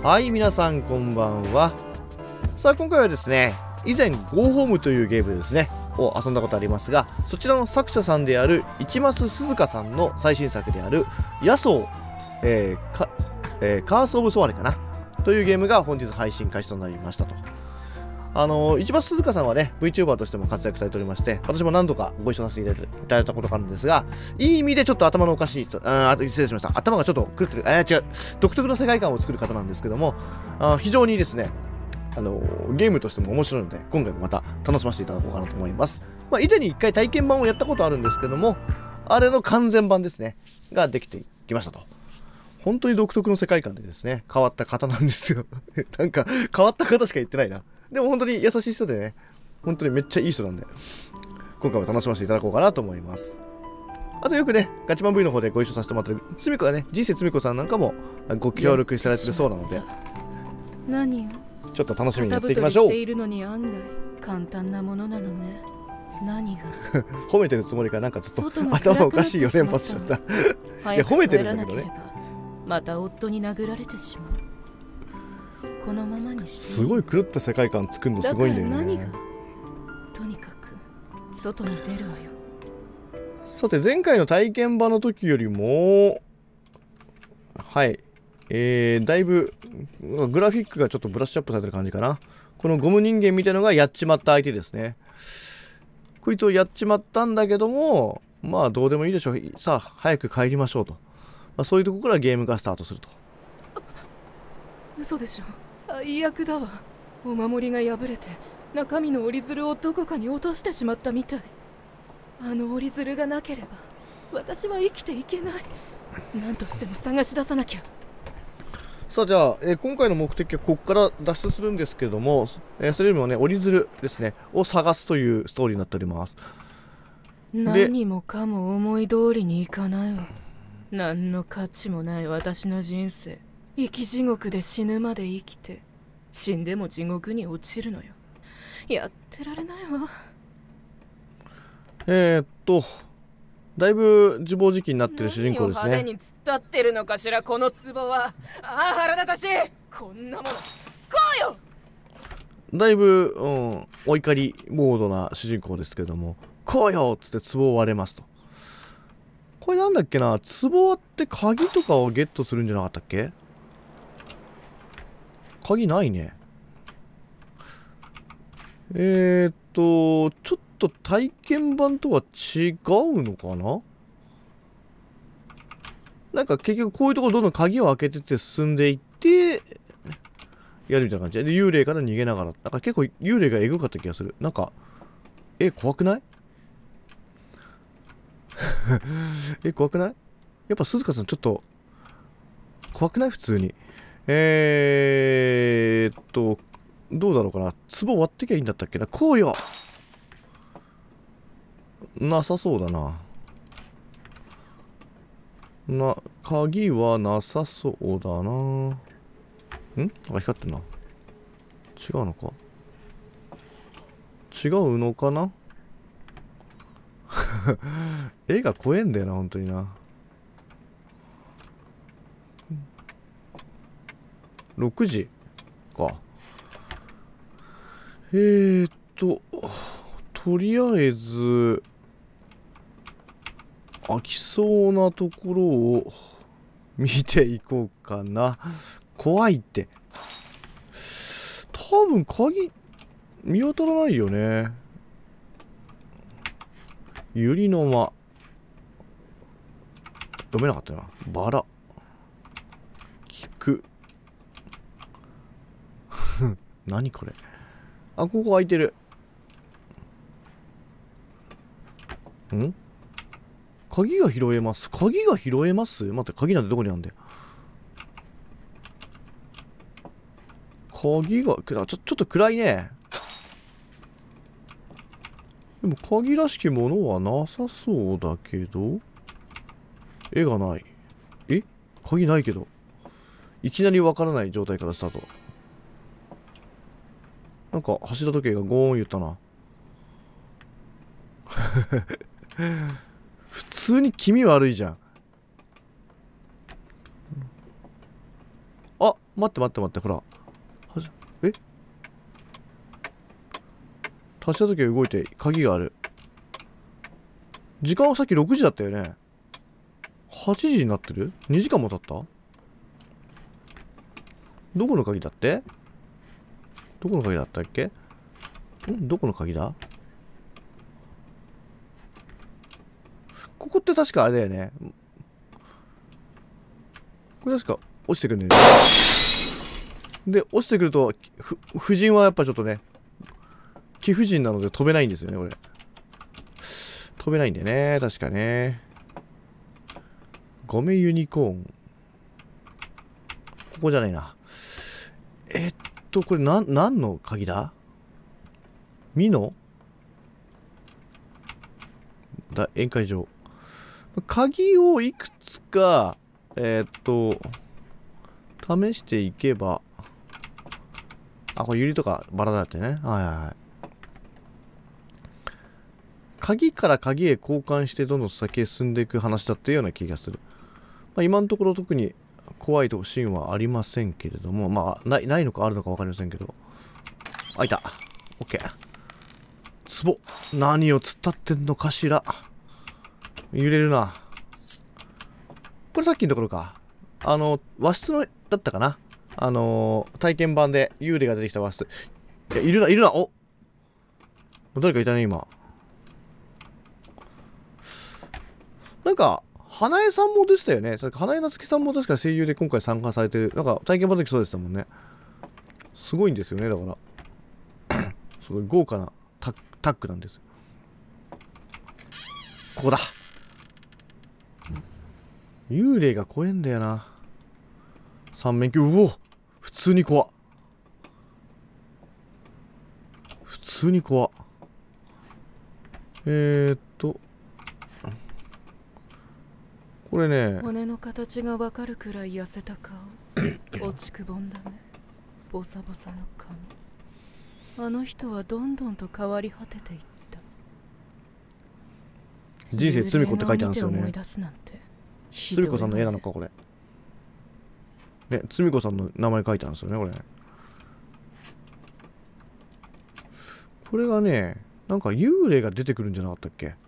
はい、皆さんこんばんは。さあ、今回はですね、以前 Go Home というゲームですねを遊んだことありますが、そちらの作者さんである市松鈴鹿さんの最新作である野草、カースオブソワレかなというゲームが本日配信開始となりましたと。市松鈴鹿さんはね VTuber としても活躍されておりまして、私も何度かご一緒させていただいたことがあるんですが、いい意味でちょっと頭のおかしい人、失礼しました、頭がちょっと狂ってる、違う、独特の世界観を作る方なんですけども、非常にですね、ゲームとしても面白いので、今回もまた楽しませていただこうかなと思います。以前に一回体験版をやったことあるんですけども、あれの完全版ですねができてきましたと。本当に独特の世界観でですね、変わった方なんですよ。なんか変わった方しか言ってないな。でも本当に優しい人でね、本当にめっちゃいい人なんで、今回も楽しませていただこうかなと思います。あとよくね、ガチマン V の方でご一緒させてもらってるつみこがね、人生つみこさんなんかもご協力されてるそうなので、 何をちょっと楽しみにやっていきましょう。 しているのに案外簡単なものなのね。何が褒めてるつもりがなんかずっと頭おかしいよ連発しちゃった。いや褒めてるんだけどね。 また夫に殴られてしまう。このままにしてすごい狂った世界観作るのすごいんだよね。 何がとにかく外に出るわよ。 さて前回の体験版の時よりもはい、だいぶグラフィックがちょっとブラッシュアップされてる感じかな。このゴム人間みたいのがやっちまった相手ですね。こいつをやっちまったんだけども、まあどうでもいいでしょう。さあ早く帰りましょうと、そういうところからゲームがスタートすると。 嘘でしょ。最悪だわ。お守りが破れて中身の折り鶴をどこかに落としてしまったみたい。あの折り鶴がなければ私は生きていけない。何としても探し出さなきゃ。 さあじゃあ、今回の目的はここから脱出するんですけれども、それよりもね折り鶴ですねを探すというストーリーになっております。 何もかも思い通りにいかないわ。何の価値もない私の人生、生き地獄で死ぬまで生きて死んでも地獄に落ちるのよ。やってられないわ。 だいぶ自暴自棄になってる主人公ですね。 何を派手に突っ立ってるのかしらこの壺は。腹立たしい。こんなものこうよ。 だいぶ、お怒りモードな主人公ですけども、こうよっつって壺を割れますと。これなんだっけな、壺割って鍵とかをゲットするんじゃなかったっけ。鍵ないね。ちょっと体験版とは違うのかな。なんか結局こういうところどんどん鍵を開けてって進んでいってやるみたいな感じで、幽霊から逃げながら、なんか結構幽霊がエグかった気がする。なんか怖くない怖くない。やっぱ鈴鹿さんちょっと怖くない普通に。どうだろうかな。壺割ってきゃいいんだったっけな。こうよ。なさそうだな。鍵はなさそうだな。光ってんな。違うのか。違うのかな。絵が怖えんだよな、本当にな。6時か。とりあえず開きそうなところを見ていこうかな。怖いって。多分鍵見当たらないよね。百合の間読めなかったな。バラ聞く何これ。ここ開いてる。鍵が拾えます。鍵が拾えます。待って、鍵なんてどこにあるんだよ。鍵がちょっと暗いね。でも鍵らしきものはなさそうだけど、絵がない。鍵ないけど、いきなりわからない状態からスタート。なんか柱時計がゴーン言ったな。普通に気味悪いじゃん。 待って待って待って、ほら。え、足した時は動いて鍵がある。時間はさっき6時だったよね。8時になってる？ 2 時間も経った？どこの鍵だって？どこの鍵だったっけ？どこの鍵だ？ここって確かあれだよね。これ確か落ちてくるんだよね。で、落ちてくると、夫人はやっぱちょっとね、貴婦人なので飛べないんですよね、これ。飛べないんだよね、確かね。ゴメユニコーン。ここじゃないな。これ何の鍵だ？ミノ？宴会場。鍵をいくつか、試していけば、あ、これユリとかバラだってね。はいはいはい。鍵から鍵へ交換してどんどん先へ進んでいく話だったような気がする。まあ、今のところ特に怖いシーンはありませんけれども、まあ、ないのかあるのか分かりませんけど。あ、いた。オッケー。壺。何を突っ立ってんのかしら。揺れるな。これさっきのところか。和室の、だったかな。体験版で幽霊が出てきた和室。いや、いるな、いるな。お、誰かいたね、今。なんか、花江さんも出てたよね。花江夏樹さんも確か声優で今回参加されてる。なんか体験版の時そうでしたもんね。すごいんですよね、だから。すごい豪華なタッグなんです。ここだ。幽霊が怖えんだよな。三面鏡。うお、普通に怖っ。普通に怖っ。これね、 骨の形がわかるくらい痩せた顔。落ちくぼんだ目、ボサボサの髪。あの人はどんどんと変わり果てていった。 人生つみこって書いてあるんですよね。つみこさんの絵なのかこれ。ね、つみこさんの名前書いてあるんですよね、これ。これがね、なんか幽霊が出てくるんじゃなかったっけ？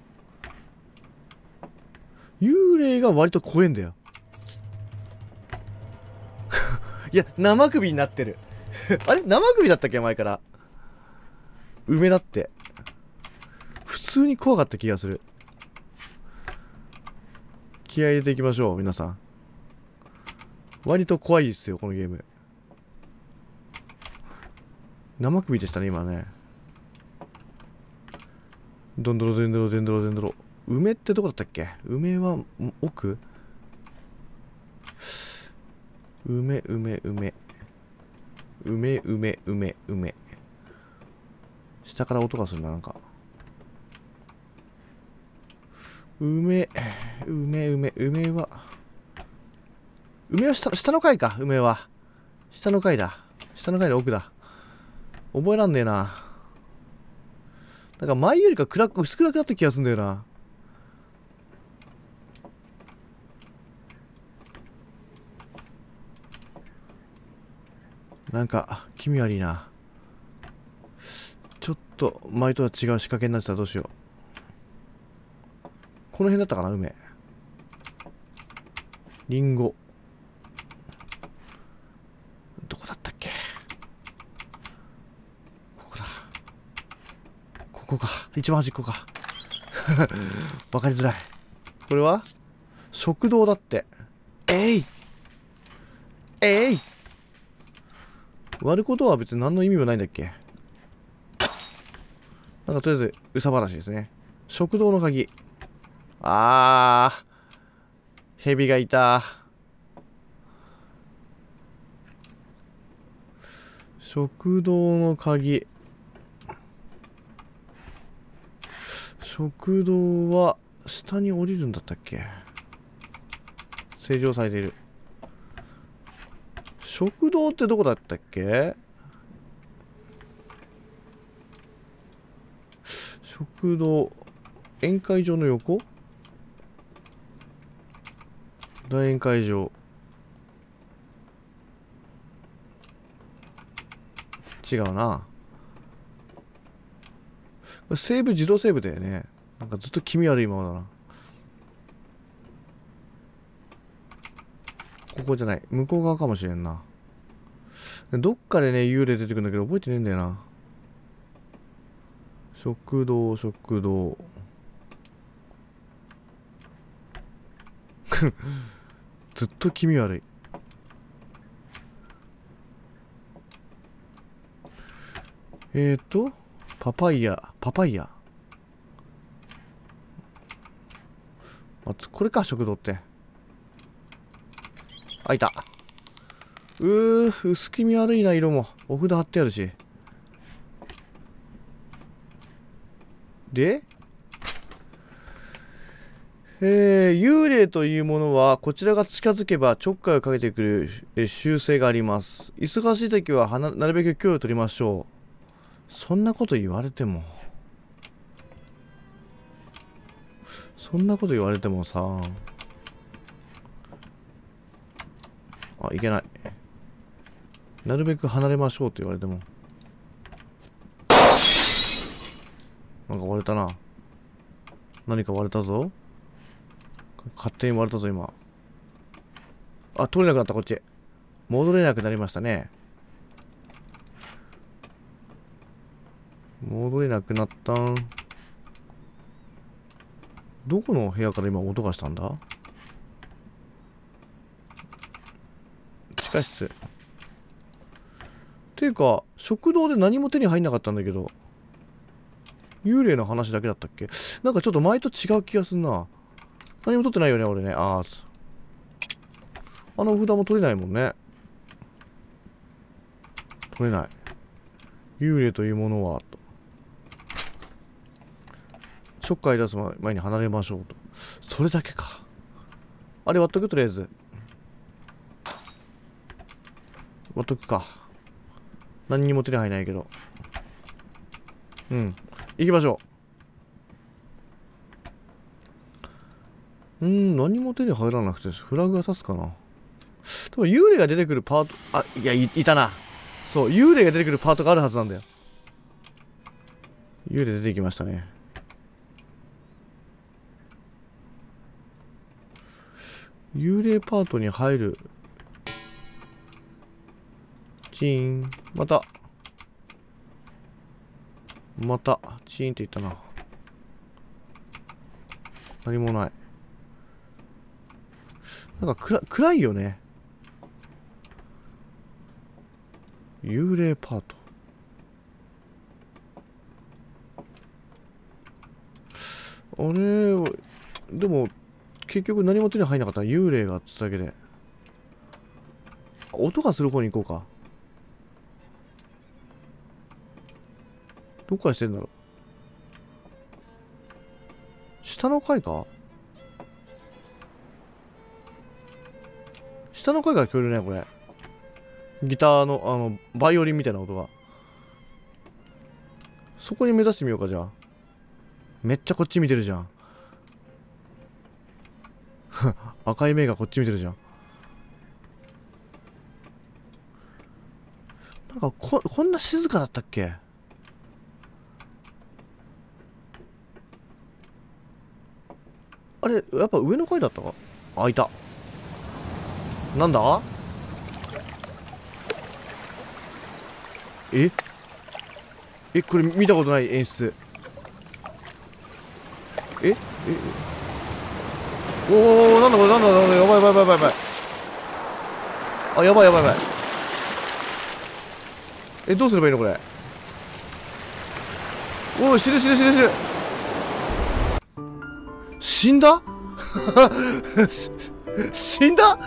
幽霊が割と怖えんだよ。いや、生首になってる。あれ生首だったっけ前から。梅だって。普通に怖かった気がする。気合い入れていきましょう、皆さん。割と怖いですよ、このゲーム。生首でしたね、今ね。どんどろでんどろでんどろでんどろ。梅ってどこだったっけ？梅は奥？梅。下から音がするな、なんか。梅は下の階か、梅は。下の階だ。下の階の奥だ。覚えらんねえな。なんか前よりか薄暗くなった気がするんだよな。なんか気味悪いな。ちょっと前とは違う仕掛けになってたらどうしよう。この辺だったかな、梅。リンゴ。どこだったっけ？ここだ。ここか。一番端っこか。わかりづらい。これは食堂だって。割ることは別に何の意味もないんだっけ？なんかとりあえず、うさばらしですね。食堂の鍵。蛇がいた。食堂の鍵。食堂は下に降りるんだったっけ？正常されている。食堂ってどこだったっけ？食堂、宴会場の横？大宴会場。 違うな。これセーブ、自動セーブだよね。なんかずっと気味悪いままだな。ここじゃない。向こう側かもしれんな。どっかでね、幽霊出てくるんだけど、覚えてねえんだよな。食堂、食堂。ずっと気味悪い。パパイヤ、パパイヤ。これか、食堂って。あ、いた。薄気味悪いな、色も。お札貼ってあるし。で、幽霊というものは、こちらが近づけばちょっかいをかけてくる習性があります。忙しい時はなるべく距離を取りましょう。そんなこと言われても。そんなこと言われてもさ。あ、いけない。なるべく離れましょうと言われても。なんか割れたな。何か割れたぞ。勝手に割れたぞ、今。あ、取れなくなった、こっち。戻れなくなりましたね。戻れなくなったん。どこの部屋から今音がしたんだ？地下室。っていうか、食堂で何も手に入んなかったんだけど。幽霊の話だけだったっけ？なんかちょっと前と違う気がすんな。何も取ってないよね、俺ね。あの札も取れないもんね。取れない。幽霊というものは、と。ちょっかい出す前に離れましょうと。それだけか。あれ割っとく、とりあえず。割っとくか。何にも手に入らないけど。うん。行きましょう。何も手に入らなくて、フラグが立つかな。多分幽霊が出てくるパート、あ、いや、いたな。そう、幽霊が出てくるパートがあるはずなんだよ。幽霊出てきましたね。幽霊パートに入る。チーン。また、チーンって言ったな。何もない。なんか暗いよね。幽霊パート。あれ、でも、結局何も手に入んなかった。幽霊がつっただけで。音がする方に行こうか。どっからしてんだろう。下の階か？下の階から聞こえるね、これ。ギターの、バイオリンみたいな音が。そこに目指してみようか、じゃあ。めっちゃこっち見てるじゃん。赤い目がこっち見てるじゃん。なんかこんな静かだったっけ？あれ、やっぱ上の階だったか？あ、いた。なんだ？これ見たことない演出。おお、なんだこれ、なんだ、やばいやばいやばいやばい。あ、やばいやばいやばい。どうすればいいのこれ。おお、死ぬ。死んだ死んだ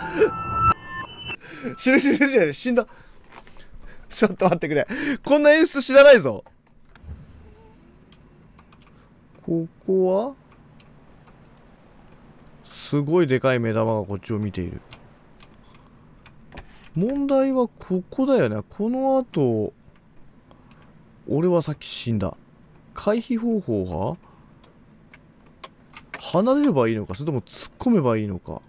死んだ。ちょっと待ってくれ。こんな演出知らないぞ。ここはすごいでかい目玉がこっちを見ている。問題はここだよね。この後、俺はさっき死んだ。回避方法は離れればいいのか、それとも突っ込めばいいのか。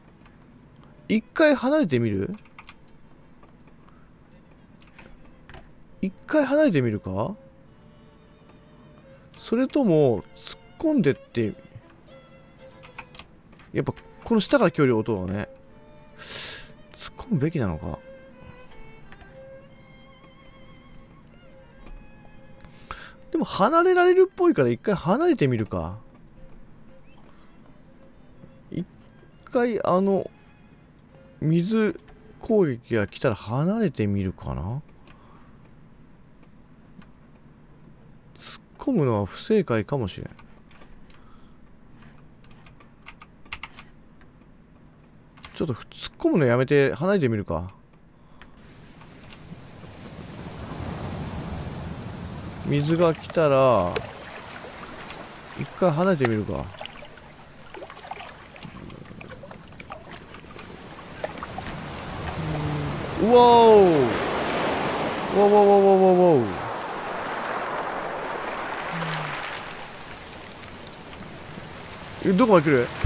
一回離れてみる？ 一回離れてみるか？それとも突っ込んでって、やっぱこの下から距離を取るのね、突っ込むべきなのか。でも離れられるっぽいから一回離れてみるか。一回水攻撃が来たら離れてみるかな。突っ込むのは不正解かもしれん。ちょっと突っ込むのやめて離れてみるか。水が来たら一回離れてみるか。うわー、わわわわわわわ。どこまで来る？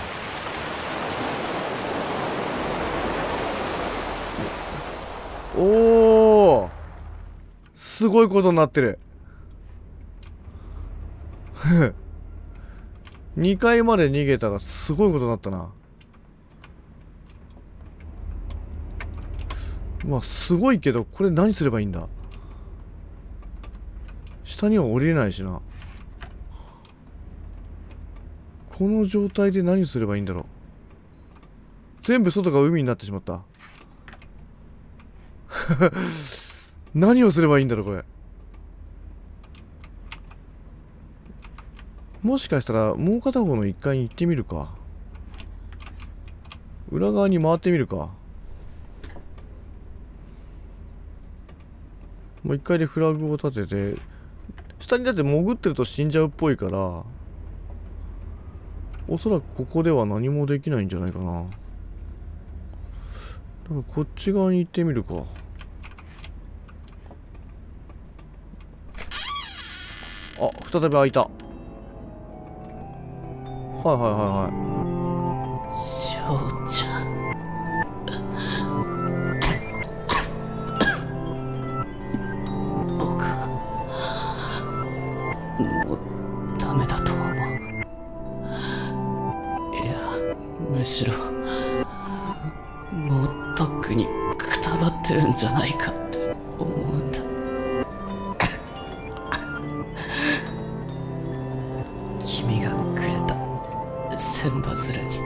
おー、すごいことになってる。2階まで逃げたらすごいことになったな。まあすごいけど、これ何すればいいんだ。下には降りれないしな。この状態で何すればいいんだろう。全部外が海になってしまった。何をすればいいんだろうこれ。もしかしたらもう片方の1階に行ってみるか。裏側に回ってみるか。もう1階でフラグを立てて、下にだって潜ってると死んじゃうっぽいから、おそらくここでは何もできないんじゃないかな。だからこっち側に行ってみるか。あ、再び開いた。はいはいはいはい。 翔ちゃん。僕はもうダメだと思う。いや、むしろもうとっくにくたばってるんじゃないかって思うんだ。君がくれた千羽鶴に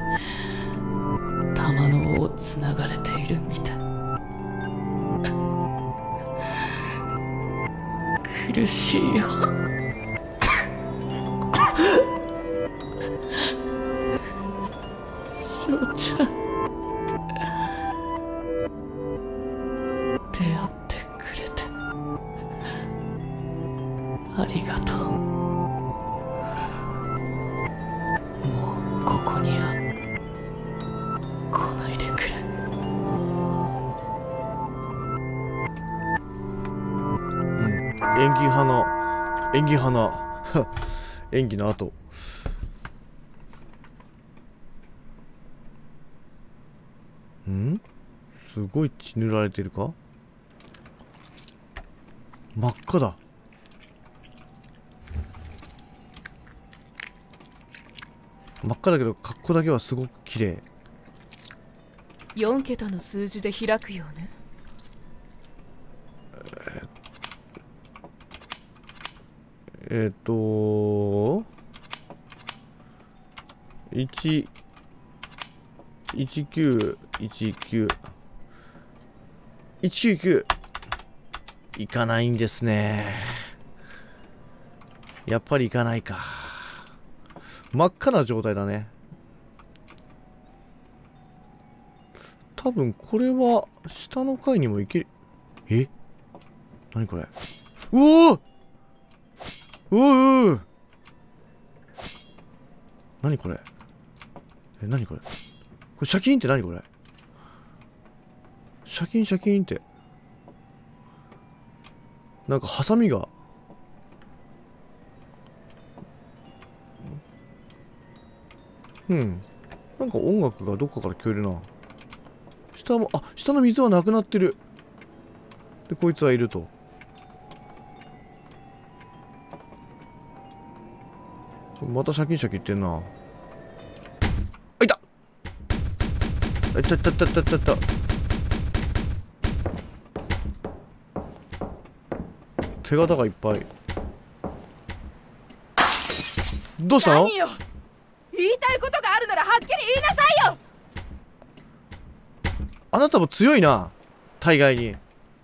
玉の尾をつながれているみたい。苦しいよ。翔ちゃん、出会ってくれてありがとう。もうここには来ないでくれ。 演技派な演技の後。すごい血塗られてるか。真っ赤だ。真っ赤だけど格好だけはすごく綺麗。 4桁の数字で開くよね。191919199いかないんですね。やっぱりいかないか。真っ赤な状態だね。多分これは下の階にも行ける。え、何これ。うおー、うお、何これ。何これ。これシャキーンって何これ。シャキンシャキンって。なんかハサミが。なんか音楽がどっかから聞こえるな。下の水はなくなってる。で、こいつはいると。 またシャキンシャキンいってんな。あ、いた。いたいたいたいたいたいた。手形がいっぱい。どうしたの？ 何よ、言いたいことがあるならはっきり言いなさいよ。 あなたも強いな、大概に。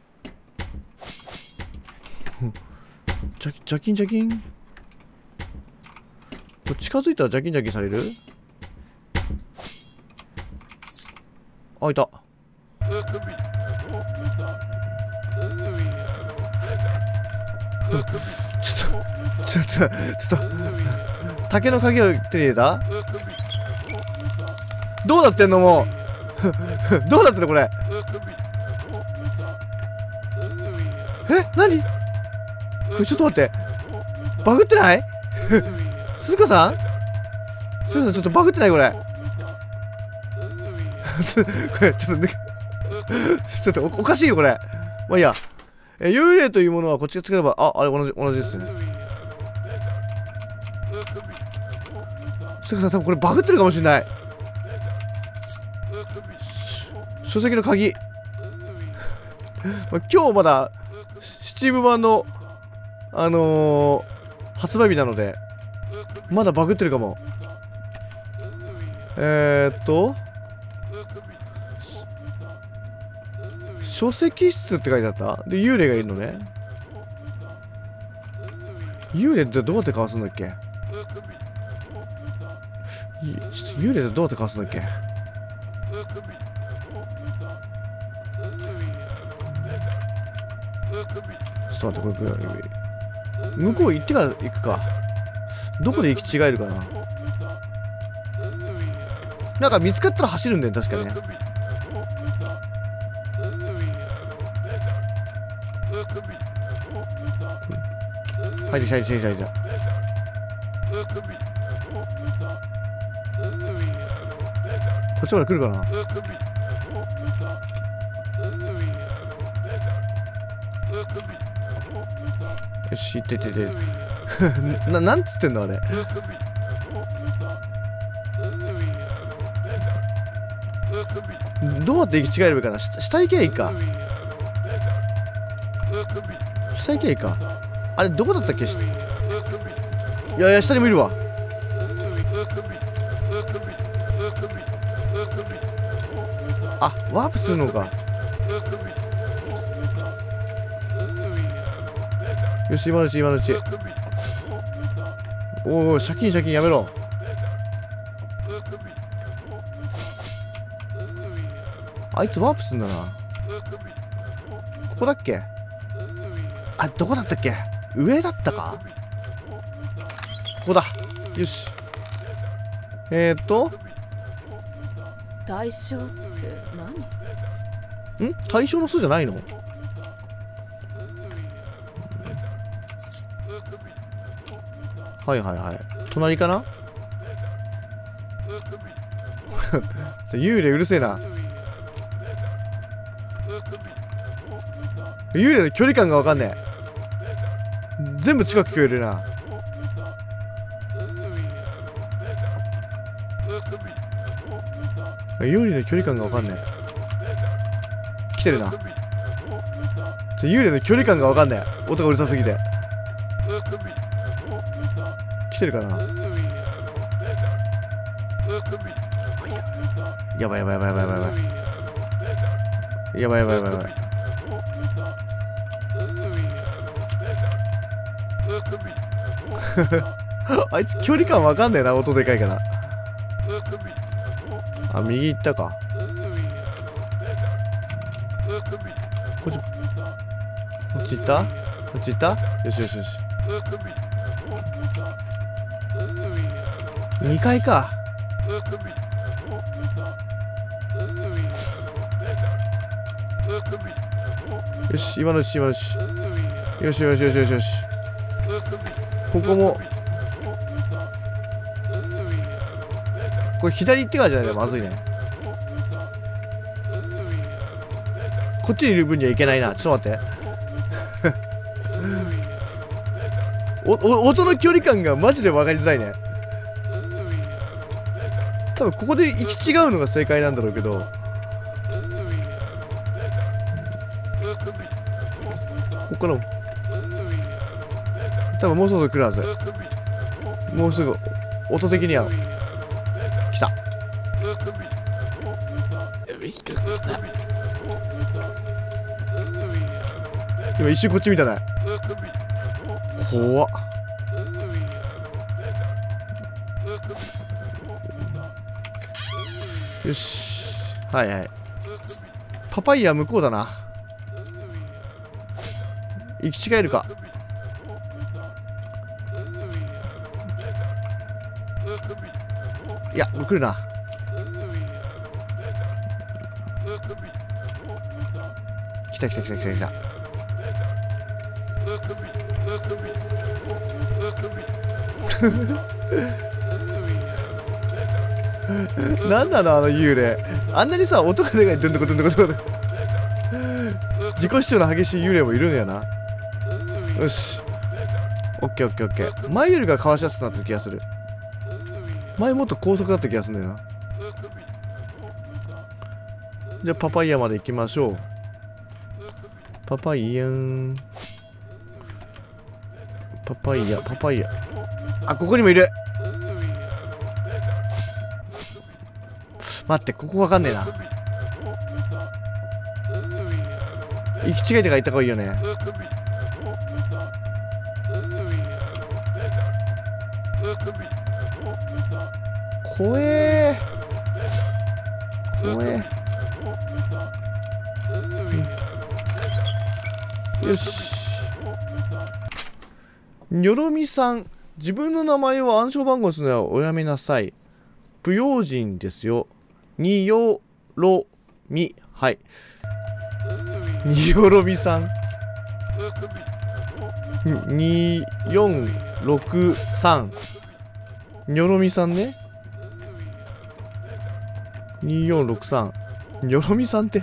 ジャキンジャキン。これ近づいたらジャキンジャキンされる？あ、いた。ちょっと竹の鍵を手に入れた？どうなってんのもうどうなってんのこれ。え、何これ、ちょっと待って、バグってない鈴鹿さん、鈴鹿さん、ちょっとバグってないこれこれちょっとねちょっとおかしいよこれ。まあいいや。幽霊というものはこっちが使えば、あれ同じですね。鈴鹿さん、多分これバグってるかもしれない。書籍の鍵今日まだスチーム版の発売日なのでまだバグってるかも。書籍室って書いてあった。で幽霊がいるのね。幽霊ってどうやってかわすんだっけ。幽霊ってどうやってかわすんだっけ。ちょっと待って、これ向こう行ってから行くか。どこで行き違えるかな。なんか見つかったら走るんだよ確かね。入りた。こっちまで来るかな。よし、行ってなんつってんのあれ。どうやって行き違えればいいかな。下行けばいいか。下行けばいいか。あれどこだったっけ。いや下にもいるわ。あ、ワープするのか。よし、今のうち。おお、シャキンやめろ。あいつワープすんだな。ここだっけ。あ、どこだったっけ。上だったか。ここだ。よし。 対象って何？ 対象の巣じゃないの？はい隣かな幽霊うるせえな。幽霊の距離感がわかんねえ。全部近く聞こえるな。幽霊の距離感がわかんねえ。来てるな。幽霊の距離感がわかんねえ。音がうるさすぎて。来てるかな。やばい。あいつ距離感わかんねえな、音でかいから。あ、右行ったか。こっち行った。よし。2階か。よし、今のうち。よし。ここも。これ左行ってからじゃないとまずいね。こっちにいる分にはいけないな。ちょっと待って音の距離感がマジで分かりづらいね。 多分ここで行き違うのが正解なんだろうけど、ここからも多分もうそろそろ来るはず。もうすぐ音的には来た。今一瞬こっち見たね。怖っ。よし、はいはい。パパイヤ向こうだな。行き違えるか。いや、もう来るな。来た来た来た来た来た。なんなのあの幽霊。あんなにさ、音がでかい。どんどこどんどこどんどこ。自己主張の激しい幽霊もいるんやな。よし、オッケーオッケーオッケー。前よりかかわしやすくなった気がする。前もっと高速だった気がするんだよな。じゃあパパイヤまで行きましょう。パパイヤン。パパイヤパパイヤ。あ、ここにもいる。待って、ここわかんねえな。行き違えてから行った方がいいよね。怖えー。怖えー。よし。にょろみさん、自分の名前を暗証番号するのはおやめなさい。不用心ですよ。によろみ。はい。によろみさん。2463。にょろみさんね。2463。にょろみさんって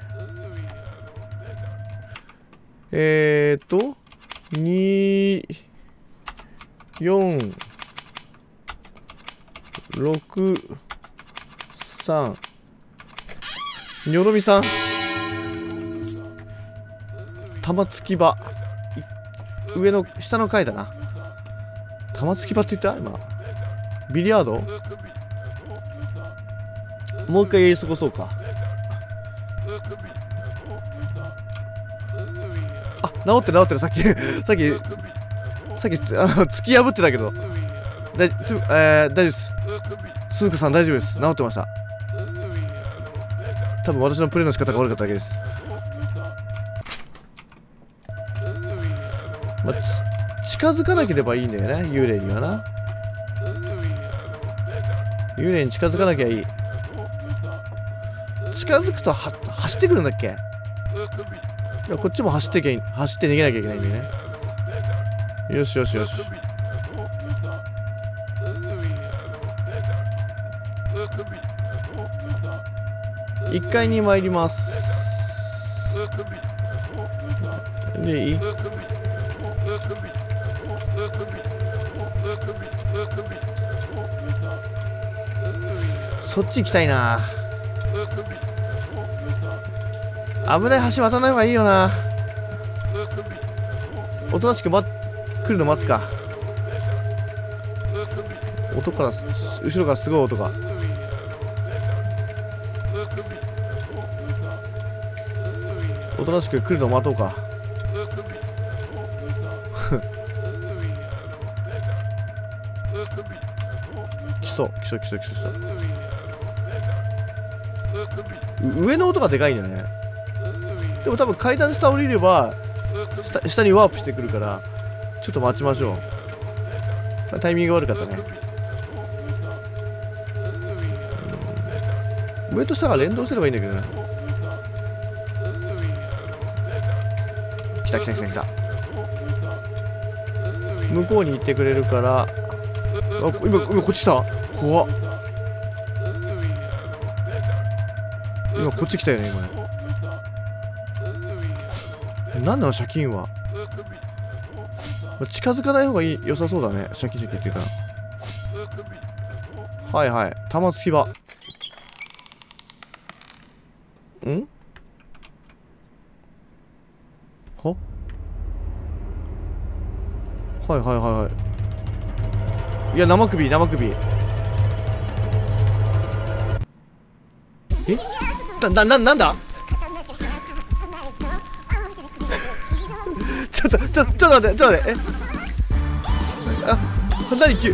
。2463。にょろみさん。玉突き場。上の下の階だな。玉突き場って言った今。ビリヤード。もう一回やり過ごそうか。あ、治ってる治ってる。さっき突き破ってたけど大丈夫です。鈴鹿さん大丈夫です。治ってました。多分私のプレイの仕方が悪かっただけです。まあ、近づかなければいいんだよね、幽霊にはな。幽霊に近づかなきゃいい。近づくと走ってくるんだっけ。いや、こっちも走って逃げなきゃいけないんだよね。よしよしよし。1階に参ります。でいい？そっち行きたいな。危ない橋渡らない方がいいよな。おとなしく来るの待つか。音から後ろからすごい音が。おとなしく来るの待とうか。来そう来そう来そう来そう。上の音がでかいんだよね。でも多分階段下降りれば下にワープしてくるから、ちょっと待ちましょう。タイミング悪かったね。上と下が連動すればいいんだけどね。来た来た来た来た。向こうに行ってくれるから。あ、今こっち来た。怖っ。今こっち来たよね今ね。何なの借金は。近づかない方が良さそうだね。シャキシャキっていうか。 はいはい。玉突き場。ははいはいはいはい。いや、生首、生首。えなんだちょっと待って、ちょっと待って。あ、何急。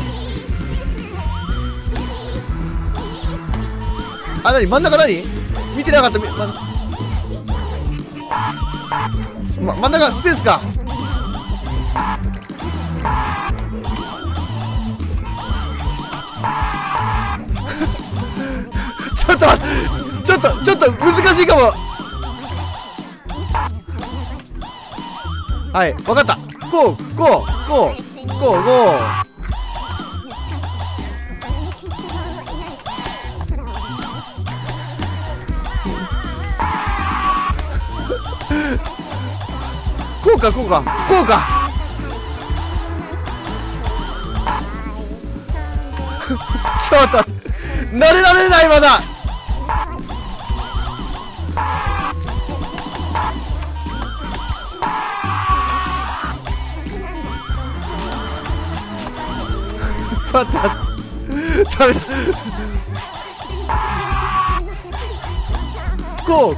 あ、何真ん中何見てなかった。真ん中スペースか。ちょっと待って、ちょっと難しいかも。はい、わかった。こう。こうか。ちょっと待って、慣れられないまだ。待って、ダメだ。こう。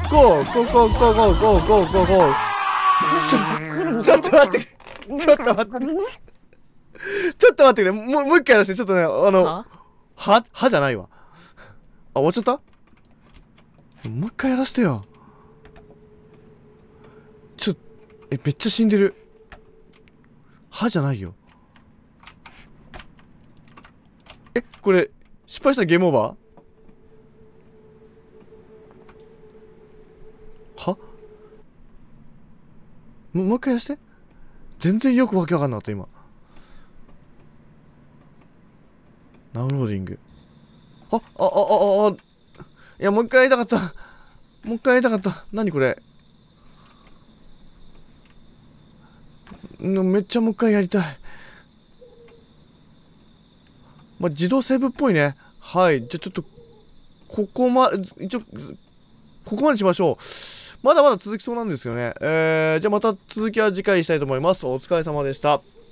ちょっと待ってくれ。もう一回やらせて。ちょっとね、はじゃないわ。あ、終わっちゃった？もう一回やらせてよ。めっちゃ死んでる。はじゃないよ。これ、失敗したらゲームオーバー？は？もう一回やらせて。全然よくわけわかんなかった、今。ダウンローディング。いや、もう一回やりたかった。何これ。めっちゃもう一回やりたい。まあ、自動セーブっぽいね。はい。じゃあちょっと、ここまでしましょう。まだまだ続きそうなんですよね。じゃあまた続きは次回したいと思います。お疲れ様でした。